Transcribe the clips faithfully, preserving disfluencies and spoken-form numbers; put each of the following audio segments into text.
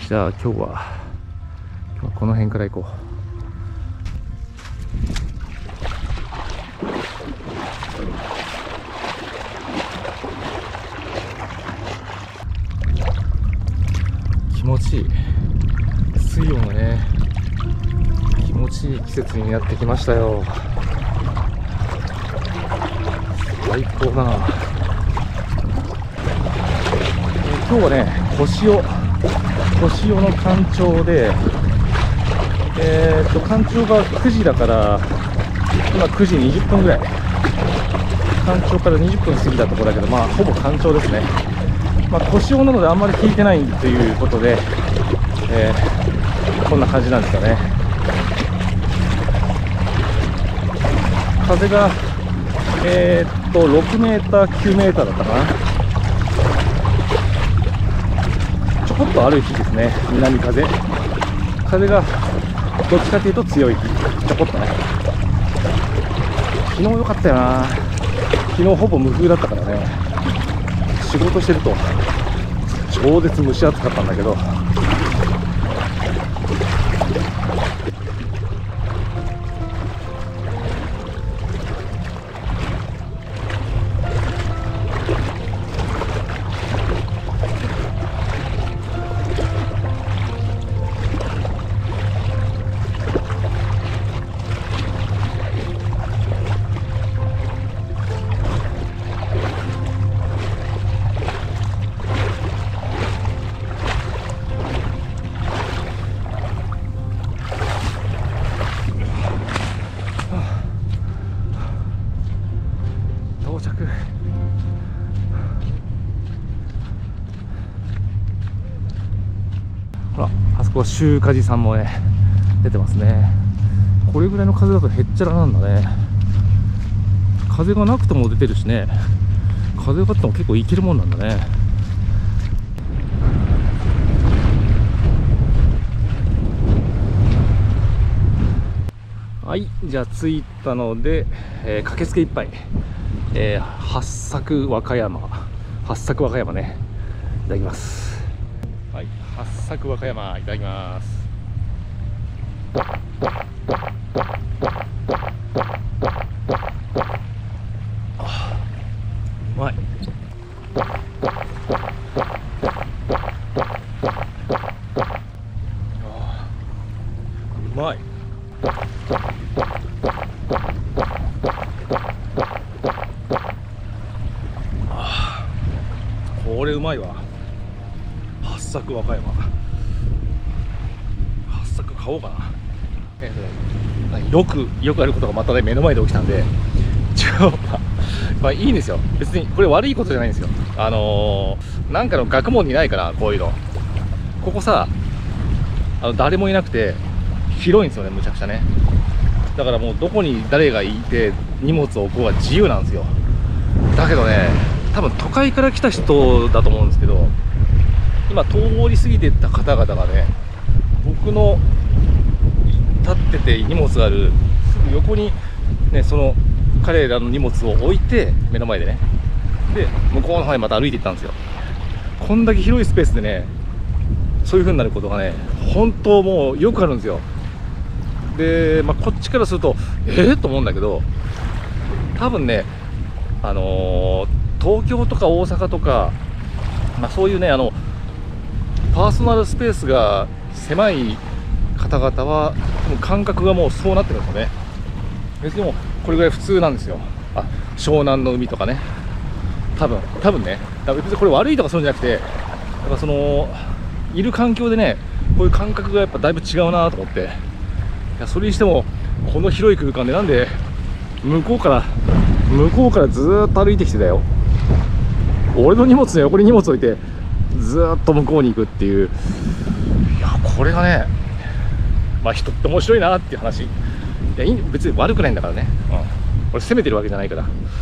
じゃあ今日は今日はこの辺から行こう。気持ちいい。水温がね、気持ちいい季節になってきましたよ。最高だな。今日はね、腰尾腰尾の干潮で、えー、っと干潮がくじだから今くじにじゅっぷんぐらい、干潮からにじゅっぷん過ぎたところだけど、まあほぼ干潮ですね。まあ、腰尾なのであんまり引いてないということで、えー、こんな感じなんですよね。風がえー、っとろくメーターきゅうメーターだったかな。ちょこっとある日ですね。南風風がどっちかというと強い日、ちょこっとね。昨日良かったよな。昨日ほぼ無風だったからね。仕事してると超絶蒸し暑かったんだけど、到着。ほら、あそこは集荷寺さんもね出てますね。これぐらいの風だとへっちゃらなんだね。風がなくても出てるしね、風があっても結構いけるもんなんだね。はい、じゃあ着いたので、えー、駆けつけ一杯、えー、八朔和歌山八朔和歌山ね、いただきます。はい、八朔和歌山いただきます。あ、うまい。あ、うまい。これうまいわ。八朔和歌山、八朔買おうかな。えー、よくよくあることがまたね目の前で起きたんで、ちょまあいいんですよ。別にこれ悪いことじゃないんですよ。あのー、なんかの学問にないから、こういうの。ここさ、あの誰もいなくて広いんですよね、むちゃくちゃね。だからもうどこに誰がいて荷物を置こうが自由なんですよ。だけどね、多分都会から来た人だと思うんですけど、今通り過ぎてった方々がね、僕の立ってて荷物があるすぐ横にね、その彼らの荷物を置いて目の前でね、で向こうの方にまた歩いていったんですよ。こんだけ広いスペースでね、そういう風になることがね、本当もうよくあるんですよ。で、まあ、こっちからするとええー、と思うんだけど、多分ね、あのー、東京とか大阪とか、まあ、そういうね、あのパーソナルスペースが狭い方々は感覚がもうそうなってるんですよね。別にもうこれぐらい普通なんですよ。あ、湘南の海とかね、多分多分ね、別にこれ悪いとかそうじゃなくて、やっぱそのいる環境でね、こういう感覚がやっぱだいぶ違うなと思って、いや、それにしてもこの広い空間でなんで向こうから向こうからずーっと歩いてきてたよ。俺の荷物の横に荷物置いてずーっと向こうに行くっていう、いや、これがね、まあ人って面白いなっていう話。いや、別に悪くないんだからね、うん、俺責めてるわけじゃないから。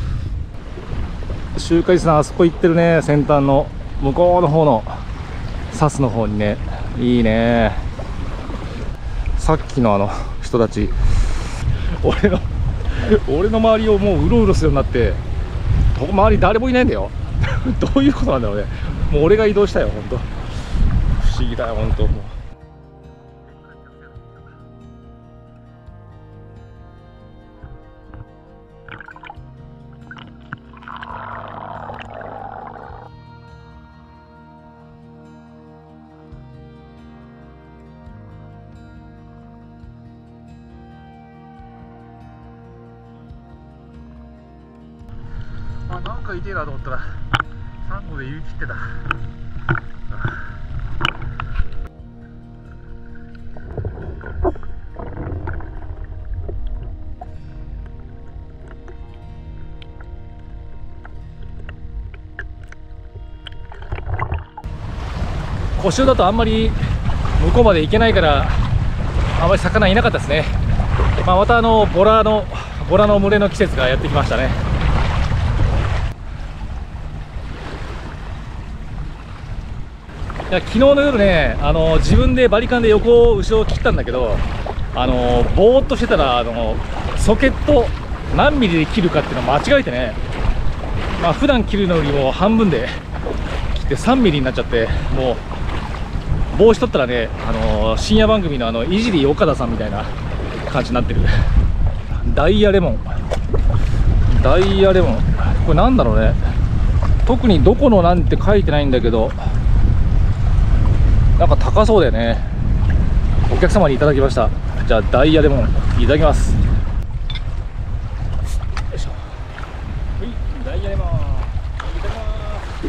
集荷寺さん、あそこ行ってるね、先端の向こうの方のサスの方にね、いいね。さっきのあの人たち、俺の俺の周りをもううろうろするようになって、ここ周り誰もいないんだよどういうことなんだろうね。もう俺が移動したよ、ほんと不思議だよ本当。もうあ、なんか痛いなと思ったらサンゴで言い切ってた。補修だとあんまり向こうまで行けないからあんまり魚いなかったですね。まあ、またあのボラのボラの群れの季節がやってきましたね。いや昨日の夜ね、あの自分でバリカンで横を後ろを切ったんだけど、あのぼーっとしてたらあのソケット何ミリで切るかっていうのを間違えてね、まあ普段切るのよりも半分で切ってさんミリになっちゃって、もう帽子取ったらね、あの深夜番組のあのいじり岡田さんみたいな感じになってる。ダイヤレモン、ダイヤレモン、これなんだろうね、特にどこのなんて書いてないんだけど、なんか高そうだよね。お客様にいただきました。じゃあダイヤレモンいただきます。よいしょ。はい、ダイヤレモンいただきます。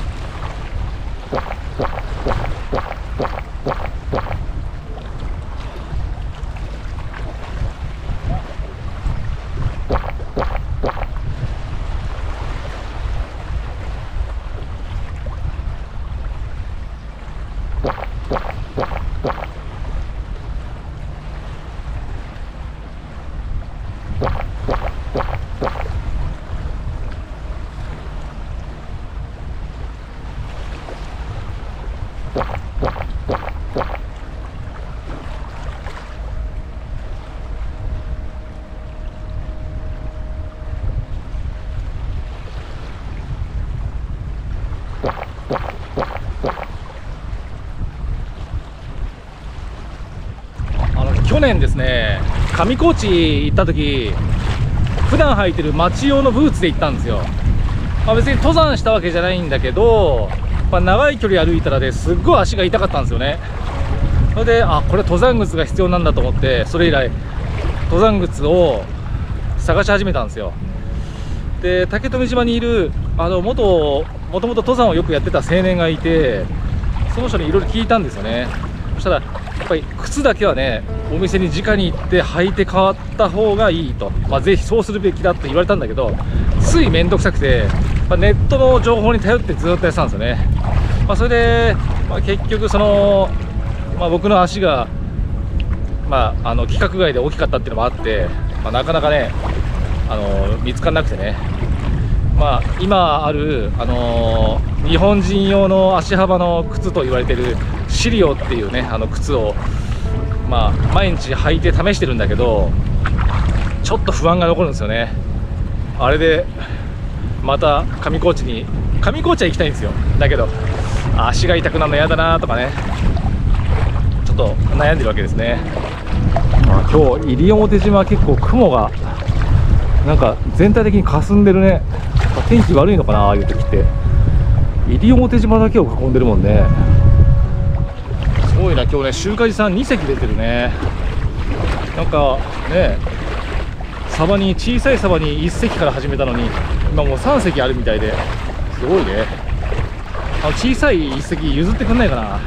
去年ですね、上高地行った時、普段履いてる街用のブーツで行ったんですよ。まあ、別に登山したわけじゃないんだけど、まあ、長い距離歩いたらですっごい足が痛かったんですよね。それで、あ、これ登山靴が必要なんだと思って、それ以来登山靴を探し始めたんですよ。で、竹富島にいるあの元もともと登山をよくやってた青年がいて、その人にいろいろ聞いたんですよね。そしたらやっぱり靴だけはね、お店に直に行って履いて変わった方がいいと、まあ、ぜひそうするべきだと言われたんだけど、つい面倒くさくて、まあ、ネットの情報に頼ってずっとやってたんですよね。まあ、それで、まあ、結局その、まあ、僕の足が、まあ、あの規格外で大きかったっていうのもあって、まあ、なかなかね、あの見つからなくてね、まあ、今ある、あのー、日本人用の足幅の靴と言われているシリオっていうね、あの靴を、まあ、毎日履いて試してるんだけど、ちょっと不安が残るんですよね。あれでまた上高地に上高地は行きたいんですよ。だけど足が痛くなるの嫌だなとかね、ちょっと悩んでるわけですね。まあ、今日西表島は結構雲がなんか全体的に霞んでるね。天気悪いのかな、ああいう時って。西表島だけを囲んでるもんね。すごいな、今日ね、集荷寺さんにせき出てるね。なんかね、サバに小さいサバにいっせきから始めたのに今もうさんせきあるみたいで、すごいね。あの小さいいっせき譲ってくんないかな。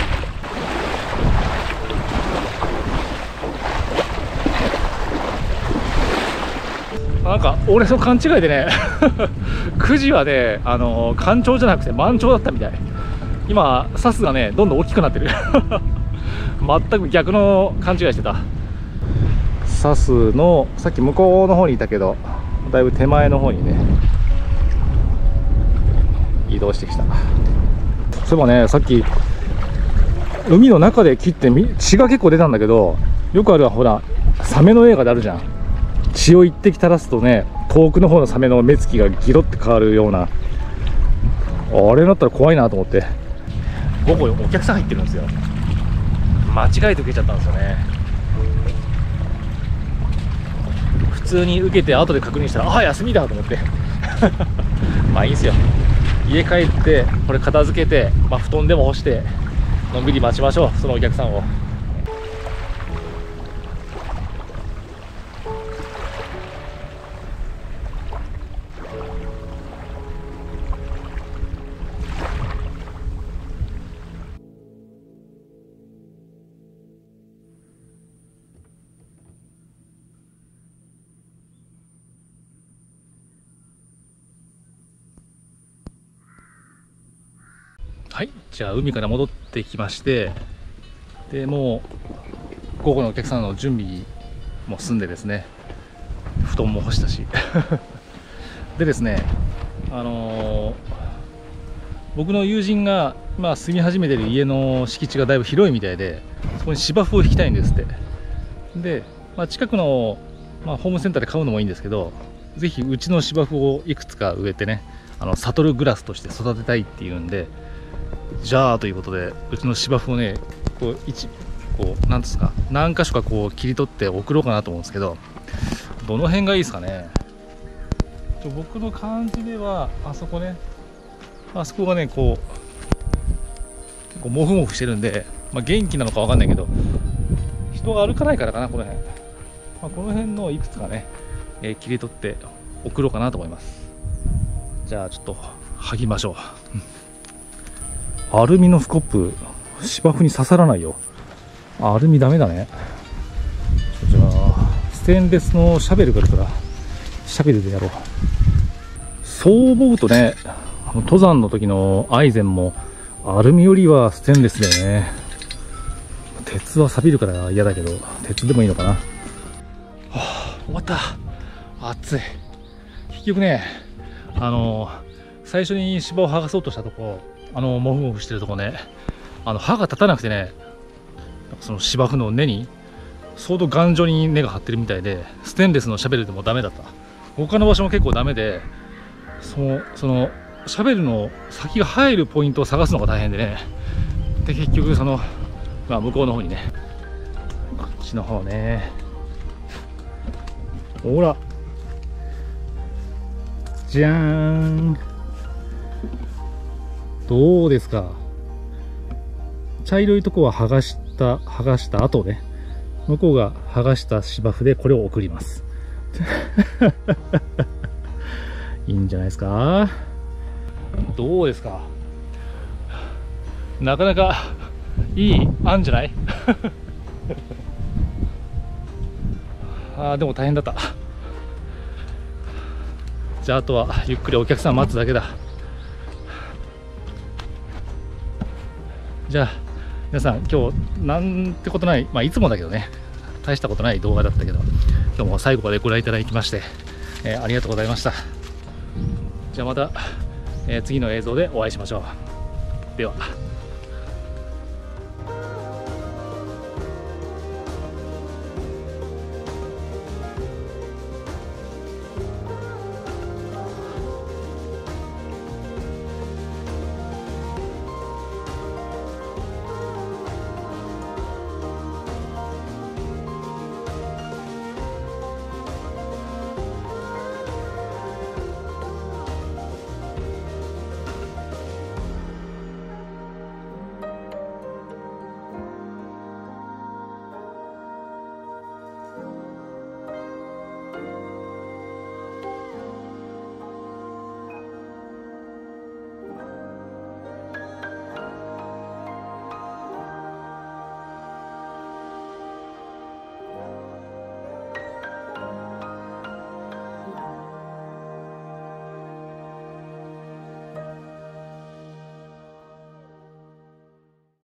なんか俺の勘違いでねくじはね、あの干潮じゃなくて満潮だったみたい。今サスがねどんどん大きくなってる全く逆の勘違いしてた。サスのさっき向こうの方にいたけど、だいぶ手前の方にね移動してきた。そういえばね、さっき海の中で切って血が結構出たんだけど、よくあるほらサメの映画であるじゃん。血を一滴垂らすとね、遠くの方のサメの目つきがギロって変わるような、あれだったら怖いなと思って。午後お客さん入ってるんですよ。 間違えて受けちゃったんですよね。普通に受けて後で確認したら、あ、休みだと思ってまあいいんですよ。家帰ってこれ片付けて、まあ、布団でも干してのんびり待ちましょう、そのお客さんを。はい、じゃあ海から戻ってきまして、でもう午後のお客さんの準備も済んでですね、布団も干したしでですね、あのー、僕の友人が今住み始めてる家の敷地がだいぶ広いみたいで、そこに芝生を引きたいんですって。で、まあ、近くの、まあ、ホームセンターで買うのもいいんですけど、ぜひうちの芝生をいくつか植えてね、あのサトルグラスとして育てたいっていうんで、じゃあということで、うちの芝生をね、こう一こうなんですか、何箇所かこう切り取って送ろうかなと思うんですけど、どの辺がいいですかね。ちょ僕の感じではあそこね、あそこがねこう結構モフモフしてるんで、まあ、元気なのかわかんないけど、人が歩かないからかな、この辺、まあ、この辺のいくつかね、えー、切り取って送ろうかなと思います。じゃあちょっと剥ぎましょう。アルミのスコップ、芝生に刺さらないよ。アルミダメだね。じゃあステンレスのシャベルがあるから、シャベルでやろう。そう思うとね、あの登山の時のアイゼンもアルミよりはステンレスだよね。鉄は錆びるから嫌だけど、鉄でもいいのかな。はあ、終わった。暑い。結局ね、あの最初に芝を剥がそうとしたとこ、あのモフモフしてるとこね、あの刃が立たなくてね、その芝生の根に相当頑丈に根が張ってるみたいで、ステンレスのシャベルでもダメだった。他の場所も結構ダメで、そのそのシャベルの先が入るポイントを探すのが大変でね、で結局その、まあ、向こうの方にね、こっちの方ね、ほらじゃーん、どうですか。茶色いとこは剥がした剥がした後ね、向こうが剥がした芝生でこれを送りますいいんじゃないですか。どうですか。なかなかいい案じゃないあーでも大変だった。じゃああとはゆっくりお客さん待つだけだ。じゃあ皆さん、今日なんてことない、まあいつもだけどね、大したことない動画だったけど、今日も最後までご覧いただきまして、えー、ありがとうございました。じゃあまた、えー、次の映像でお会いしましょう。では。